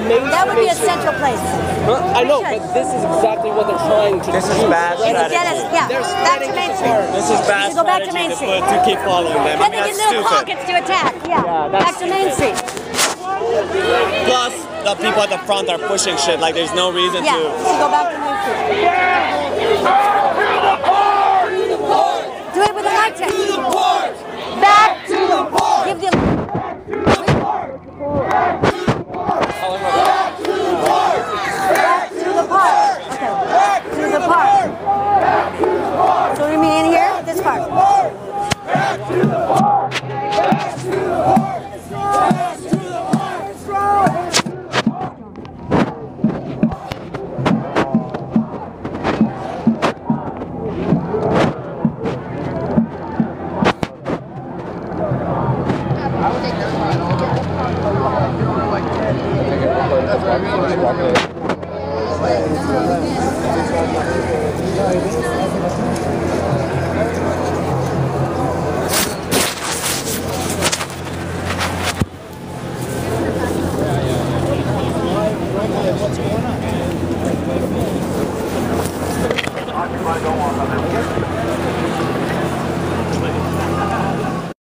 Main That would be a Street. central place. I know, but this is exactly what they're trying to do. This is bad strategy. Yeah, back to Main Street. This is bad Go back to Main strategy Street. to keep following them. Then I they mean, get that's little stupid. pockets to attack. Yeah, that's back to Main Street. Plus, the people at the front are pushing shit. Like, there's no reason Yeah, to. so go back to Main Street. Do it with the mic check. Back to the park. Give the. Back to the park. Back to the park. Back to the park. Okay. Back to the park. So we mean in here, this part. Back to the park. Back to the park. Back to the park. Occupy don't want them.